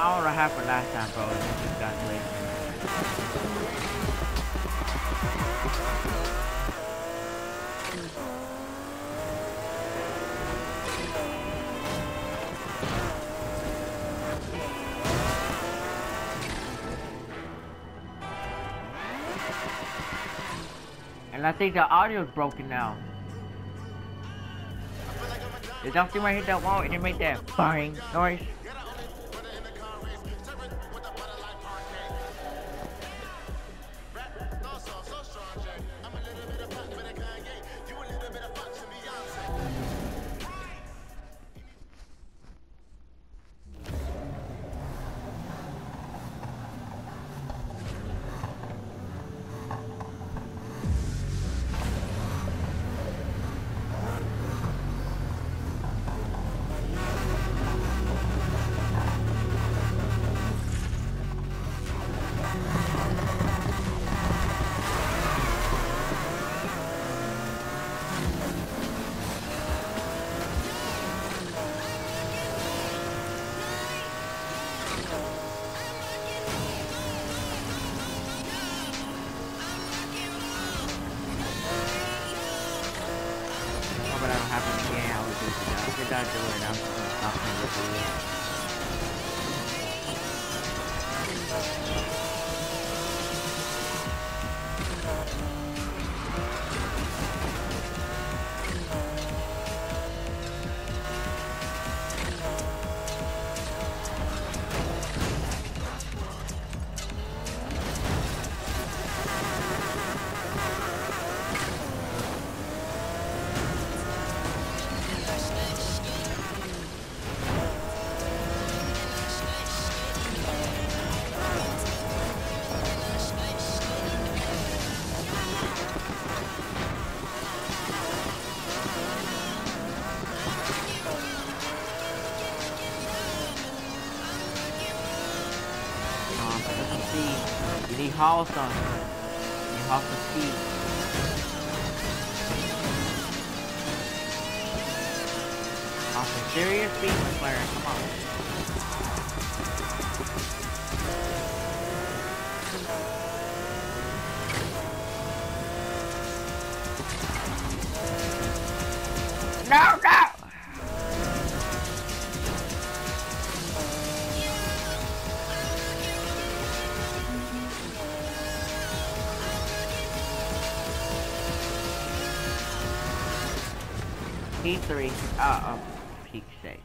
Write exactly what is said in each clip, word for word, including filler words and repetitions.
I don't know what happened last time, bro. It just got late. And I think the audio's broken now. Did y'all see when I hit that wall and it made that bang noise? You need haul some. You need haul some speed. Haul some serious speed, McLaren. Come on. No, no! P three, uh, oh, peak shape.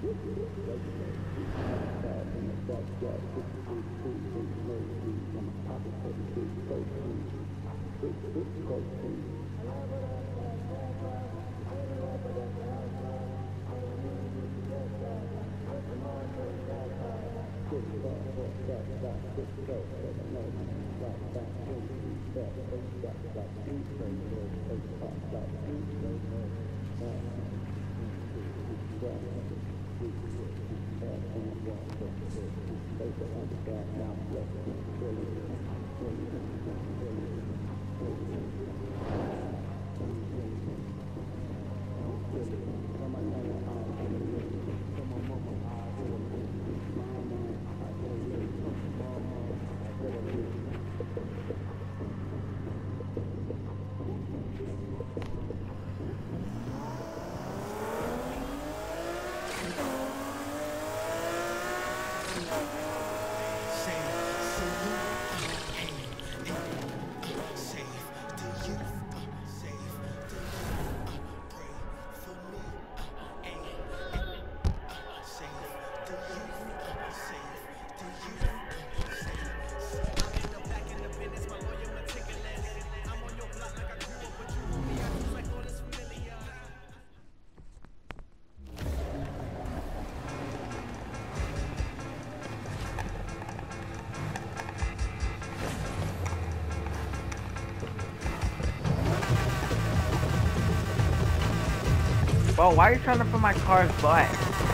Bro, why are you trying to put my car's butt?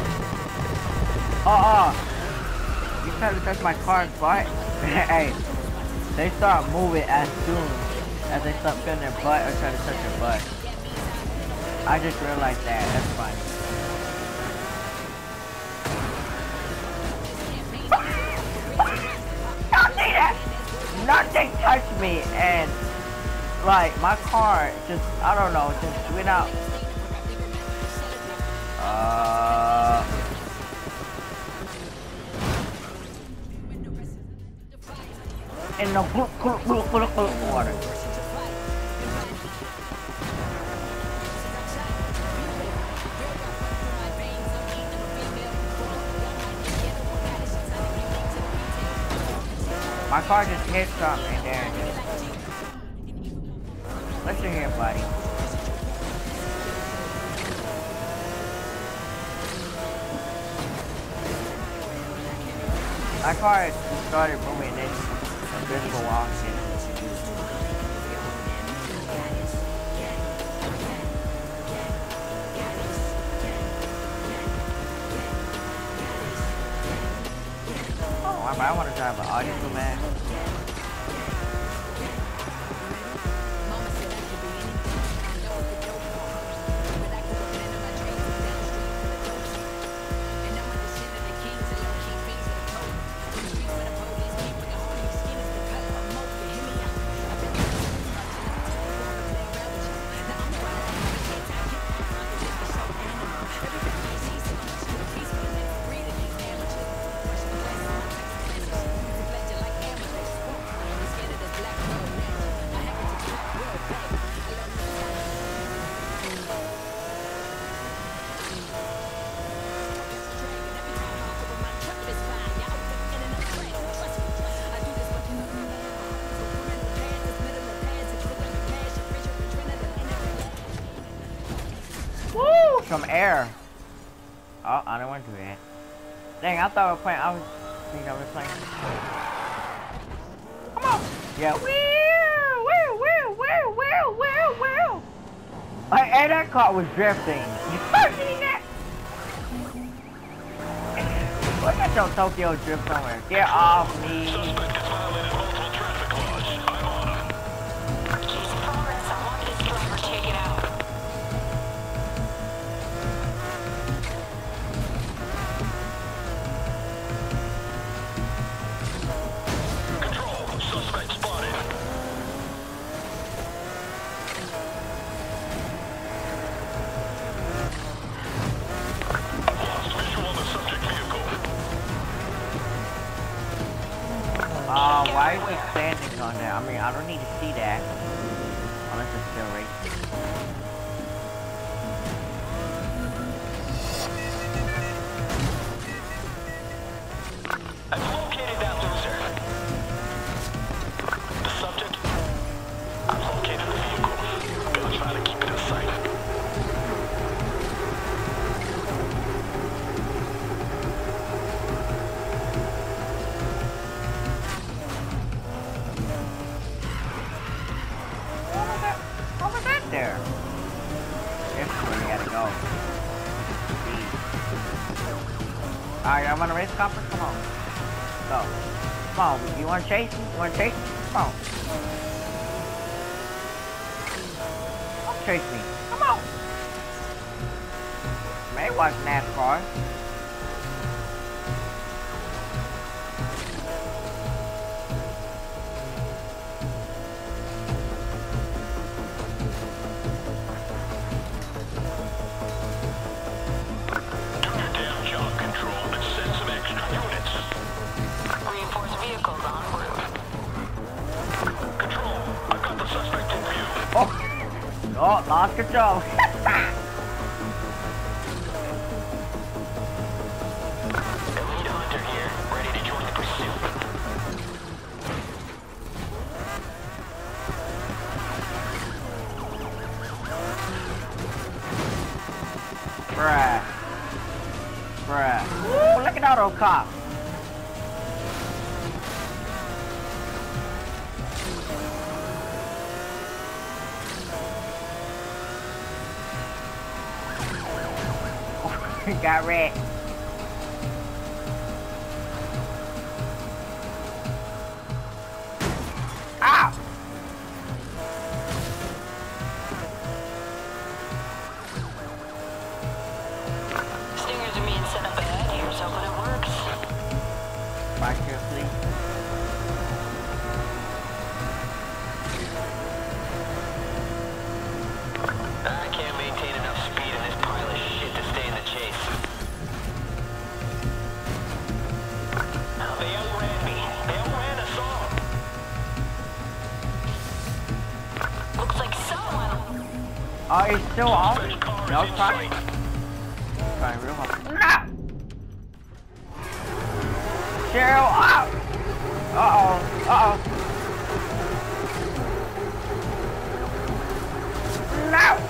Uh-uh. You trying to touch my car's butt? Hey, they start moving as soon as they start feeling their butt or try to touch your butt. I just realized that. That's funny. Nothing that, nothing touched me, and like my car just, I don't know, just went out. Uh, in the blue, blue, blue, blue, blue water. My car just hit something there and just... Listen here, buddy. My car started moving in invisible oxygen. Oh, I want to drive an audio man. Some air. Oh, I don't want to do that. Dang, I thought we were playing. I was thinking I was playing. Come on. Yeah. Woo, woo, woo, woo, woo, woo, woo. Hey, hey, that car was drifting. You seen that? Look at your Tokyo drift somewhere. Get off me. Suspect has violated multiple traffic laws. I'm on him. Case in progress. I want this driver taken out. Suspect spotted. I've lost visual on the subject vehicle. Uh, why is he standing on there? I mean, I don't need to see that. Unless it's still racing. Alright, I wanna race copper? Come on. Go. Come on, you wanna chase me? You wanna chase me? Come on. Don't chase me. Come on. May watch NASCAR. Oh, lost control. Elite Hunter here, ready to join the pursuit. Bruh. Bruh. Ooh, look at all those cops. Got wrecked. Ah! Stingers are being set up ahead here, so hoping it works. Watch carefully. I can't maintain enough speed in this pile of shit to stay in the chase. They outran me. They outran us all. Looks like someone. Oh, he's still off? Suspect car is No, in trying. sight. Trying real hard. No! Cheryl, out! Uh-oh, uh-oh. No!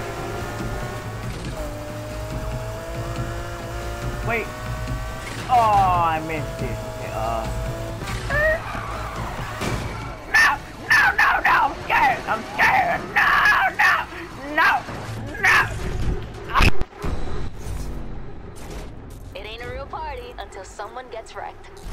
Wait. Oh, I missed it. Okay, uh. No! No, no, no! I'm scared! I'm scared! No, no! No! No! It ain't a real party until someone gets wrecked.